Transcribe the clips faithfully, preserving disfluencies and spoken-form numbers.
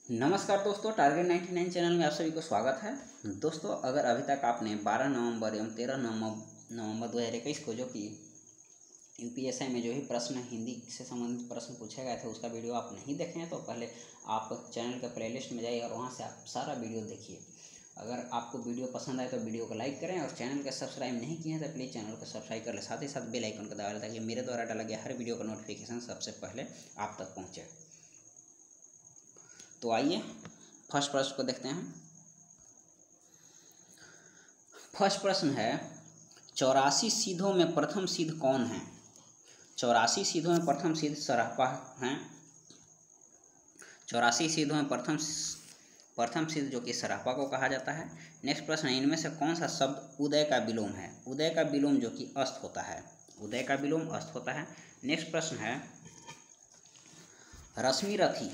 नमस्कार दोस्तों, टारगेट निन्यानवे चैनल में आप सभी को स्वागत है। दोस्तों, अगर अभी तक आपने बारह नवंबर एवं तेरह नवंबर नवंबर दो हज़ार इक्कीस को जो कि यूपीएससी में जो ही प्रश्न हिंदी से संबंधित प्रश्न पूछे गए थे उसका वीडियो आप नहीं देखे हैं तो पहले आप चैनल के प्लेलिस्ट में जाइए और वहां से आप सारा वीडियो देखिए। अगर आपको वीडियो पसंद आए तो वीडियो को लाइक करें और चैनल को सब्सक्राइब नहीं किए हैं तो प्लीज़ चैनल को सब्सक्राइब कर लें, साथ ही साथ बेल आइकन को दबा लें ताकि मेरे द्वारा डाला गया हर वीडियो का नोटिफिकेशन सबसे पहले आप तक पहुँचे। तो आइए फर्स्ट प्रश्न को देखते हैं। फर्स्ट प्रश्न है, चौरासी सीधों में प्रथम सीध कौन है? चौरासी सीधों में प्रथम सीध सरापा हैं। चौरासी सीधों में प्रथम प्रथम सीध जो कि सरापा को कहा जाता है। नेक्स्ट प्रश्न है, इनमें से कौन सा शब्द उदय का विलोम है? उदय का विलोम जो कि अस्त होता है। उदय का विलोम अस्त होता है। नेक्स्ट प्रश्न है, रश्मिरथी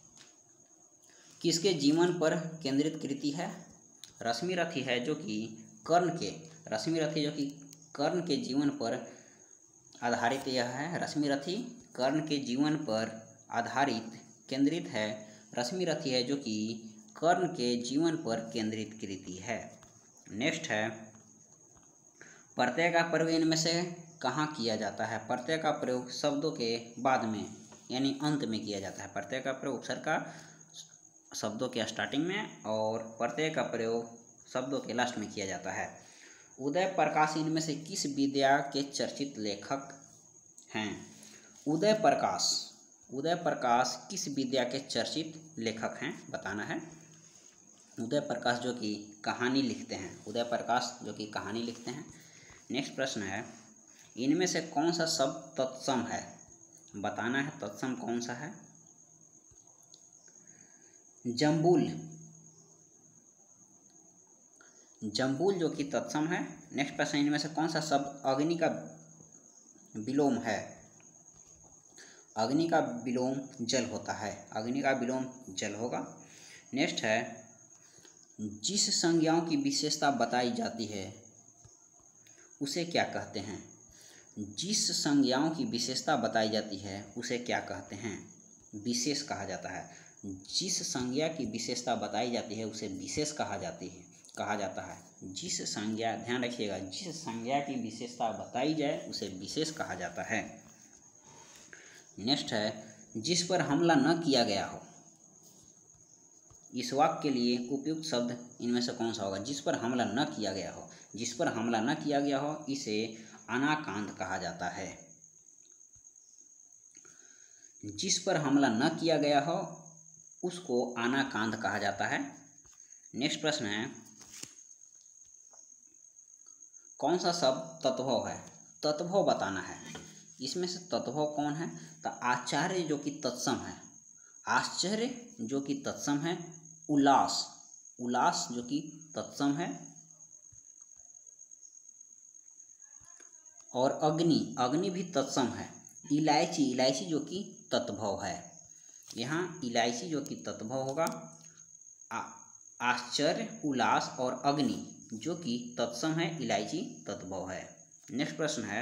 किसके जीवन पर केंद्रित कृति है? रश्मिरथी है जो कि कर्ण के रश्मिरथी जो कि कर्ण के जीवन पर आधारित यह है। रश्मिरथी कर्ण के जीवन पर आधारित केंद्रित है। रश्मिरथी है जो कि कर्ण के जीवन पर केंद्रित कृति है। नेक्स्ट है, प्रत्यय का प्रयोग इनमें से कहाँ किया जाता है? प्रत्यय का प्रयोग शब्दों के बाद में यानी अंत में किया जाता है। प्रत्यय का प्रयोग उपसर्ग का शब्दों के स्टार्टिंग में और प्रत्यय का प्रयोग शब्दों के लास्ट में किया जाता है। उदय प्रकाश इनमें से किस विद्या के चर्चित लेखक हैं? उदय प्रकाश उदय प्रकाश किस विद्या के चर्चित लेखक हैं बताना है। उदय प्रकाश जो कि कहानी लिखते हैं। उदय प्रकाश जो कि कहानी लिखते हैं। नेक्स्ट प्रश्न है, इनमें से कौन सा शब्द तत्सम है बताना है। तत्सम कौन सा है? जम्बूल जम्बूल जो कि तत्सम है। नेक्स्ट प्रश्न, इनमें से कौन सा शब्द अग्नि का विलोम है? अग्नि का विलोम जल होता है। अग्नि का विलोम जल होगा। नेक्स्ट है, जिस संज्ञाओं की विशेषता बताई जाती है उसे क्या कहते हैं? जिस संज्ञाओं की विशेषता बताई जाती है उसे क्या कहते हैं? विशेष कहा जाता है। जिस संज्ञा की विशेषता बताई जाती है उसे विशेष कहा जाती है कहा जाता है। जिस संज्ञा, ध्यान रखिएगा, जिस संज्ञा की विशेषता बताई जाए उसे विशेष कहा जाता है। नेक्स्ट है, जिस पर हमला न किया गया हो। इस वाक्य के लिए उपयुक्त शब्द इनमें से कौन सा होगा? जिस पर हमला न किया गया हो। जिस पर हमला न किया गया हो इसे अनाकांत कहा जाता है। जिस पर हमला न किया गया हो उसको अनाकांत कहा जाता है। नेक्स्ट प्रश्न है, कौन सा शब्द तत्भव है? तत्भव बताना है। इसमें से तत्भव कौन है? तो आचार्य जो कि तत्सम है। आश्चर्य जो कि तत्सम है। उल्लास उल्लास जो कि तत्सम है। और अग्नि अग्नि भी तत्सम है। इलायची इलायची जो कि तत्भव है। यहाँ इलायची जो कि तत्भव होगा। आश्चर्य, उल्लास और अग्नि जो कि तत्सम है। इलायची तत्भव है। नेक्स्ट प्रश्न है,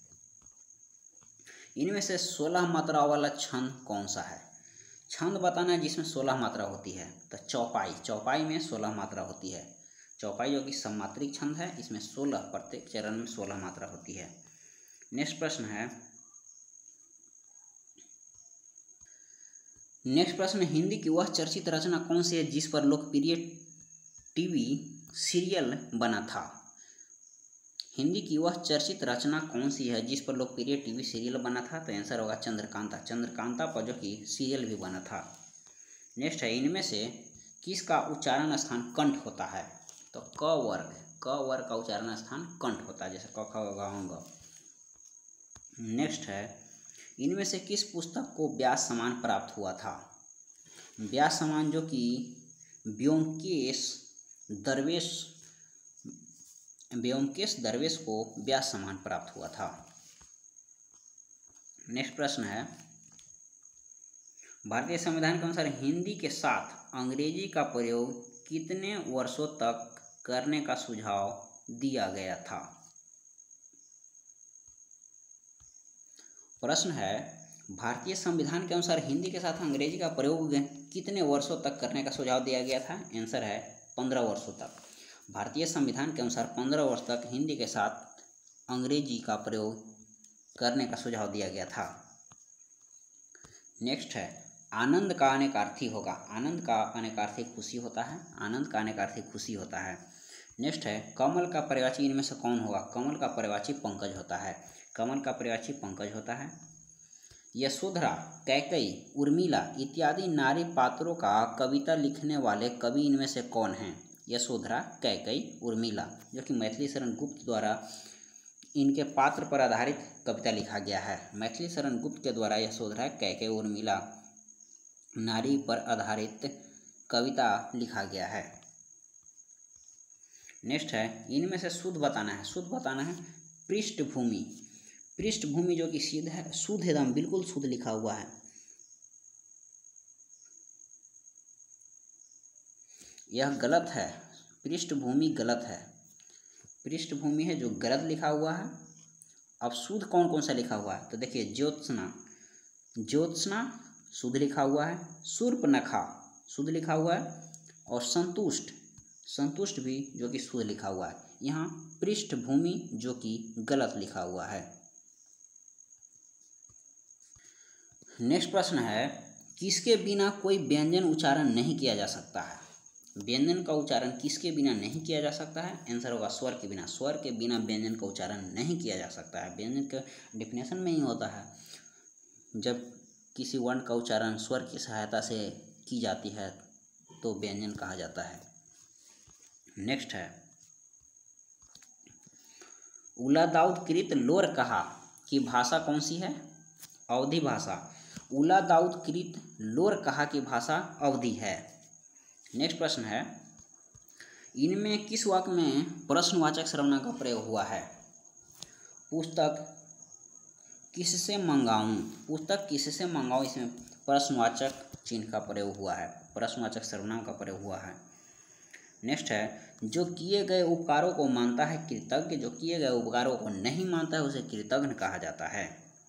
इनमें से सोलह मात्रा वाला छंद कौन सा है? छंद बताना है जिसमें सोलह मात्रा होती है। तो चौपाई चौपाई में सोलह मात्रा होती है। चौपाई जो कि सम्मात्रिक छंद है, इसमें सोलह, प्रत्येक चरण में सोलह मात्रा होती है। नेक्स्ट प्रश्न है नेक्स्ट प्रश्न हिंदी की वह चर्चित रचना कौन सी है जिस पर लोकप्रिय टीवी सीरियल बना था? हिंदी की वह चर्चित रचना कौन सी है जिस पर लोकप्रिय टीवी सीरियल बना था? तो आंसर होगा चंद्रकांता। चंद्रकांता पर जो कि सीरियल भी बना था। नेक्स्ट है, इनमें से किसका उच्चारण स्थान कंठ होता है? तो क वर्ग क वर्ग का उच्चारण स्थान कंठ होता है, जैसे क ख ग घ ग। नेक्स्ट है, इनमें से किस पुस्तक को व्यास सम्मान प्राप्त हुआ था? व्यास सम्मान जो कि व्योमकेश दरवेश व्योमकेश दरवेश को व्यास सम्मान प्राप्त हुआ था। नेक्स्ट प्रश्न है, भारतीय संविधान के अनुसार हिंदी के साथ अंग्रेजी का प्रयोग कितने वर्षों तक करने का सुझाव दिया गया था? प्रश्न है, भारतीय संविधान के अनुसार हिंदी के साथ अंग्रेजी का प्रयोग कितने वर्षों तक करने का सुझाव दिया गया था? आंसर है पंद्रह वर्षों तक। भारतीय संविधान के अनुसार पंद्रह वर्ष तक हिंदी के साथ अंग्रेजी का प्रयोग करने का सुझाव दिया गया था। नेक्स्ट है आनंद का अनेकार्थी होगा। आनंद का अनेकार्थी खुशी होता है। आनंद का अनेकार्थी खुशी होता है। नेक्स्ट है कमल का पर्यायवाची इनमें से कौन होगा? कमल का पर्यायवाची पंकज होता है। कमल का पर्यायवाची पंकज होता है। यशोधरा, कैकेयी, उर्मिला इत्यादि नारी पात्रों का कविता लिखने वाले कवि इनमें से कौन हैं? यशोधरा, कैकेयी, उर्मिला, जो कि मैथिली शरण गुप्त द्वारा इनके पात्र पर आधारित कविता लिखा गया है। मैथिली शरण गुप्त के द्वारा यशोधरा, कैकेयी, उर्मिला नारी पर आधारित कविता लिखा गया है। नेक्स्ट है इनमें से शुद्ध बताना है। शुद्ध बताना है पृष्ठभूमि। पृष्ठभूमि जो कि शुद्ध है, शुद्ध एकदम बिल्कुल शुद्ध लिखा हुआ है। यह गलत है। पृष्ठभूमि गलत है। पृष्ठभूमि है जो गलत लिखा हुआ है। अब शुद्ध कौन कौन सा लिखा हुआ है? तो देखिए ज्योत्सना, ज्योत्सना शुद्ध लिखा हुआ है। शूर्पणखा शुद्ध लिखा हुआ है। और संतुष्ट, संतुष्ट भी जो कि शुद्ध लिखा हुआ है। यहाँ पृष्ठभूमि जो कि गलत लिखा हुआ है। नेक्स्ट प्रश्न है किसके बिना कोई व्यंजन उच्चारण नहीं किया जा सकता है? व्यंजन का उच्चारण किसके बिना नहीं किया जा सकता है? आंसर होगा स्वर के बिना। स्वर के बिना व्यंजन का उच्चारण नहीं किया जा सकता है। व्यंजन का डिफिनेशन में ही होता है जब किसी वर्ण का उच्चारण स्वर की सहायता से की जाती है तो व्यंजन कहा जाता है। नेक्स्ट है उलादाऊद कृत लोर कहा कि भाषा कौन सी है? अवधी भाषा। उलादाऊद कृत लोर कहा की भाषा अवधी है। नेक्स्ट प्रश्न है इनमें किस वाक्य में प्रश्नवाचक सर्वनाम का प्रयोग हुआ है? पुस्तक किससे मंगाऊं? पुस्तक किससे मंगाऊं इसमें प्रश्नवाचक चिन्ह का प्रयोग हुआ है, प्रश्नवाचक सर्वनाम का प्रयोग हुआ है। नेक्स्ट है जो किए गए उपकारों को मानता है कृतज्ञ, जो किए गए उपकारों को नहीं मानता है उसे कृतघ्न कहा जाता है।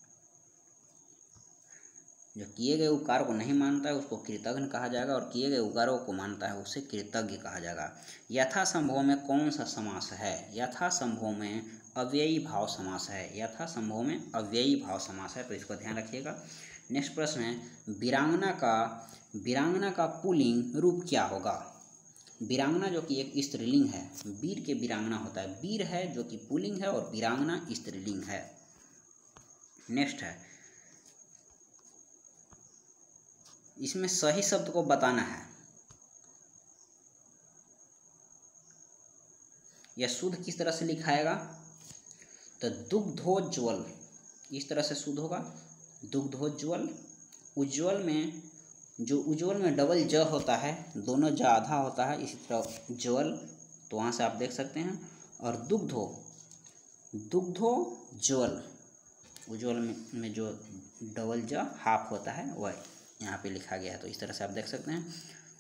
जो किए गए उपकार को नहीं मानता है उसको कृतघ्न कहा जाएगा और किए गए उपकारों को मानता है उसे कृतज्ञ कहा जाएगा। यथासंभव में कौन सा समास है? यथासंभव में अव्ययी भाव समास है। यथासंभव में अव्ययी भाव समास है, तो इसको ध्यान रखिएगा। नेक्स्ट प्रश्न है वीरांगना का वीरांगना का पुल्लिंग रूप क्या होगा? वीरांगना जो कि एक स्त्रीलिंग है, वीर के वीरांगना होता है। वीर है जो कि पुल्लिंग है और वीरांगना स्त्रीलिंग है। नेक्स्ट है इसमें सही शब्द को बताना है। यह शुद्ध किस तरह से लिखाएगा? तो दुग्धोज्वल इस तरह से शुद्ध होगा, दुग्धोज्वल। उज्ज्वल में जो उज्ज्वल में डबल ज होता है, दोनों ज आधा होता है, इसी तरह ज्वल, तो वहाँ से आप देख सकते हैं। और दुग्धो दुग्धो ज्वल, उज्ज्वल में, में जो डबल ज हाफ होता है वह यहाँ पे लिखा गया है, तो इस तरह से आप देख सकते हैं।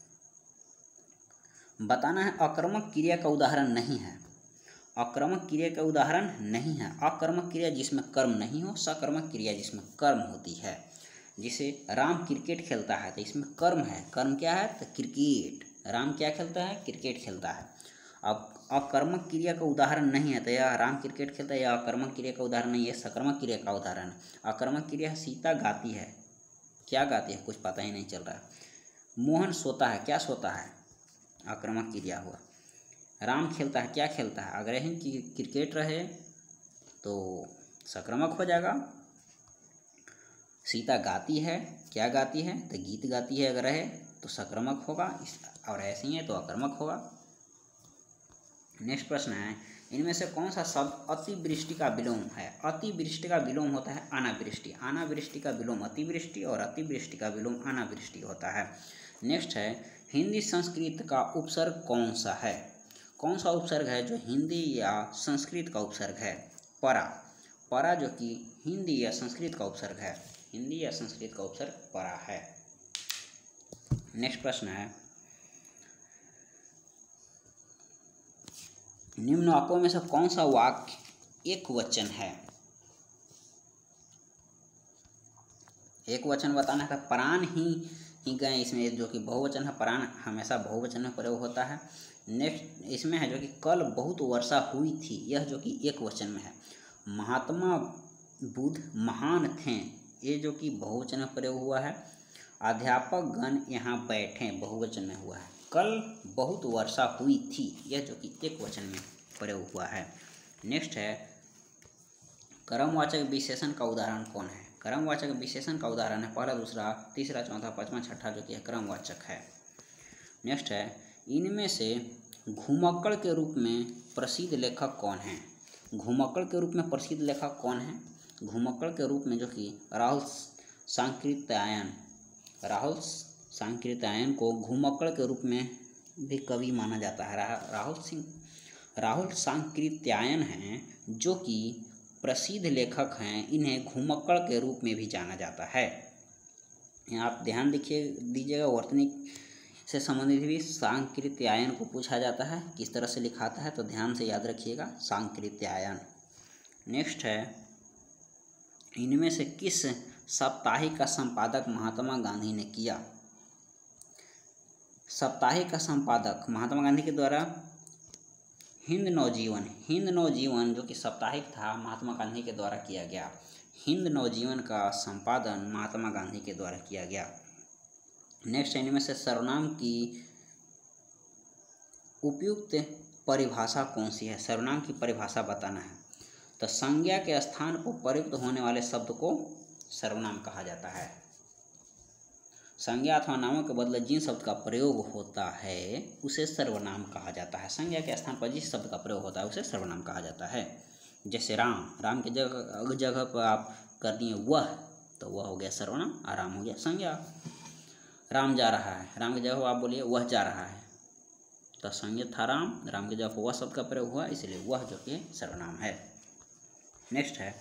बताना है अकर्मक क्रिया का उदाहरण नहीं है। अकर्मक क्रिया का उदाहरण नहीं है। अकर्मक क्रिया जिसमें कर्म नहीं हो, सकर्मक क्रिया जिसमें कर्म होती है। जिसे राम क्रिकेट खेलता है तो इसमें कर्म है। कर्म क्या है? तो क्रिकेट। राम क्या खेलता है? क्रिकेट खेलता है। अब अकर्मक क्रिया का उदाहरण नहीं है तो यह राम क्रिकेट खेलता है, या अकर्मक क्रिया का उदाहरण नहीं है, सकर्मक क्रिया का उदाहरण। अकर्मक क्रिया सीता गाती है, क्या गाती है कुछ पता ही नहीं चल रहा है। मोहन सोता है, क्या सोता है? आक्रामक क्रिया हुआ। राम खेलता है, क्या खेलता है? अगर यही कि क्रिकेट रहे तो संक्रामक हो जाएगा। सीता गाती है, क्या गाती है? तो गीत गाती है, अगर रहे तो संक्रामक होगा, और ऐसे ही है तो आक्रामक होगा। नेक्स्ट प्रश्न है इनमें से कौन सा शब्द अतिवृष्टि का विलोम है? अतिवृष्टि का विलोम होता है अनावृष्टि। अनावृष्टि का विलोम अतिवृष्टि और अतिवृष्टि का विलोम अनावृष्टि होता है। नेक्स्ट है हिंदी संस्कृत का उपसर्ग कौन सा है? कौन सा उपसर्ग है जो हिंदी या संस्कृत का उपसर्ग है? परा। परा जो कि हिंदी या संस्कृत का उपसर्ग है। हिंदी या संस्कृत का उपसर्ग परा है। नेक्स्ट प्रश्न है निम्न वाक्यों में से कौन सा वाक्य एक वचन है? एक वचन बताना था, प्राण ही ही गए, इसमें जो कि बहुवचन है, प्राण हमेशा बहुवचन में प्रयोग होता है। नेक्स्ट इसमें है जो कि कल बहुत वर्षा हुई थी, यह जो कि एक वचन में है। महात्मा बुद्ध महान थे, ये जो कि बहुवचन में प्रयोग हुआ है। अध्यापक गण यहाँ बैठे, बहुवचन में हुआ है। कल बहुत वर्षा हुई थी, यह जो कि एक वचन में प्रयोग हुआ है। नेक्स्ट है कर्मवाचक विशेषण का उदाहरण कौन है। कर्मवाचक विशेषण का उदाहरण है पहला, दूसरा, तीसरा, चौथा, पांचवा, छठा, जो कि कर्मवाचक है। नेक्स्ट है इनमें से घुमक्कड़ के रूप में प्रसिद्ध लेखक कौन है। घुमक्कड़ के रूप में प्रसिद्ध लेखक कौन है। घुमक्कड़ के रूप में जो कि राहुल सांकृत्यायन, राहुल सांकृत्यायन को घुमक्कड़ के रूप में भी कवि माना जाता है। राहुल सिंह राहुल सांकृत्यायन हैं जो कि प्रसिद्ध लेखक हैं, इन्हें घुमक्कड़ के रूप में भी जाना जाता है। यहाँ आप ध्यान देखिए दीजिएगा, वर्तनी से संबंधित भी सांकृत्यायन को पूछा जाता है, किस तरह से लिखाता है, तो ध्यान से याद रखिएगा सांकृत्यायन। नेक्स्ट है इनमें से किस साप्ताहिक का संपादक महात्मा गांधी ने किया। साप्ताहिक का संपादक महात्मा गांधी के द्वारा हिंद नवजीवन, हिंद नवजीवन जो कि साप्ताहिक था, महात्मा गांधी के द्वारा किया गया। हिंद नवजीवन का संपादन महात्मा गांधी के द्वारा किया गया। नेक्स्ट इनमें से सर्वनाम की उपयुक्त परिभाषा कौन सी है। सर्वनाम की परिभाषा बताना है, तो संज्ञा के स्थान पर प्रयुक्त होने वाले शब्द को सर्वनाम कहा जाता है। संज्ञा अथवा नामों के बदले जिन शब्द का प्रयोग होता है उसे सर्वनाम कहा जाता है। संज्ञा के स्थान पर जिस शब्द का प्रयोग होता है उसे सर्वनाम कहा जाता है। जैसे राम, राम की जगह जगह पर आप कर दिए वह, तो वह हो गया सर्वनाम और राम हो गया संज्ञा। राम जा रहा है, राम की जगह आप बोलिए वह जा रहा है, तो संज्ञा था राम, राम की जगह वह शब्द का प्रयोग हुआ, इसलिए वह जो कि सर्वनाम है। नेक्स्ट है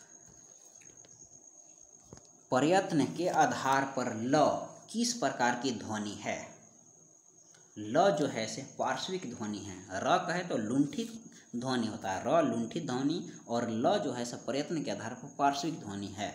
प्रयत्न के आधार पर ल किस प्रकार की ध्वनि है। ल जो है से पार्श्विक ध्वनि है। र कहे तो लुंठित ध्वनि होता है, र लुंठित ध्वनि, और ल जो है से प्रयत्न के आधार पर पार्श्विक ध्वनि है।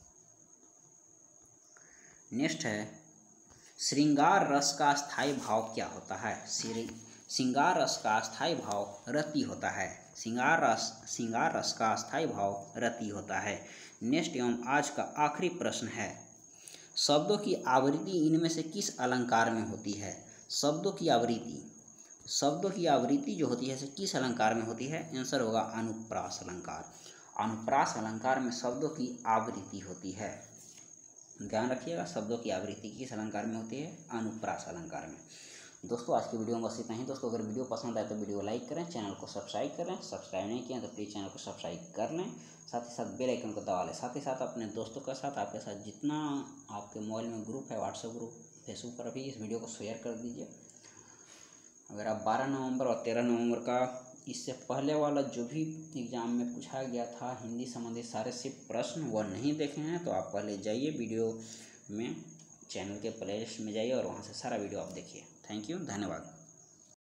नेक्स्ट है श्रृंगार रस का स्थायी भाव क्या होता है। श्रृंगार रस का स्थायी भाव रति होता है। श्रृंगार रस श्रृंगार रस का स्थायी भाव रति होता है। नेक्स्ट एवं आज का आखिरी प्रश्न है शब्दों की आवृत्ति इनमें से किस अलंकार में होती है। शब्दों की आवृत्ति शब्दों की आवृत्ति जो होती है से किस अलंकार में होती है। आंसर होगा अनुप्रास अलंकार। अनुप्रास अलंकार में शब्दों की आवृत्ति होती है। ध्यान रखिएगा, शब्दों की आवृत्ति किस अलंकार में होती है, अनुप्रास अलंकार में। दोस्तों आज की वीडियो में बस इतना ही। दोस्तों अगर वीडियो पसंद आए तो वीडियो लाइक करें, चैनल को सब्सक्राइब करें, सब्सक्राइब नहीं किया तो प्लीज़ चैनल को सब्सक्राइब कर लें, साथ ही साथ बेल आइकन को दबा लें। साथ ही साथ अपने दोस्तों के साथ, आपके साथ जितना आपके मोबाइल में ग्रुप है, व्हाट्सएप ग्रुप, फेसबुक पर भी इस वीडियो को शेयर कर दीजिए। अगर आप बारह नवंबर और तेरह नवंबर का इससे पहले वाला जो भी एग्ज़ाम में पूछा गया था हिंदी संबंधित सारे सिर्फ प्रश्न वह नहीं देखे हैं, तो आप पहले जाइए वीडियो में, चैनल के प्लेलिस्ट में जाइए और वहाँ से सारा वीडियो आप देखिए। थैंक यू, धन्यवाद।